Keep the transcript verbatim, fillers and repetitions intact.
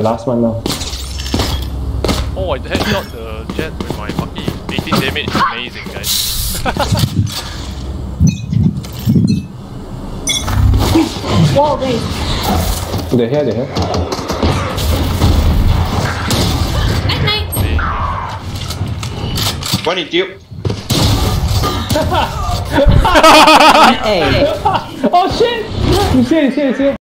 The last one now. Oh, I headshot the jet with my Bucky. eighteen damage, amazing, guys. Wall race. They're here, they're here. Night night. One in tube. Oh shit! You see it, you see it, you see it.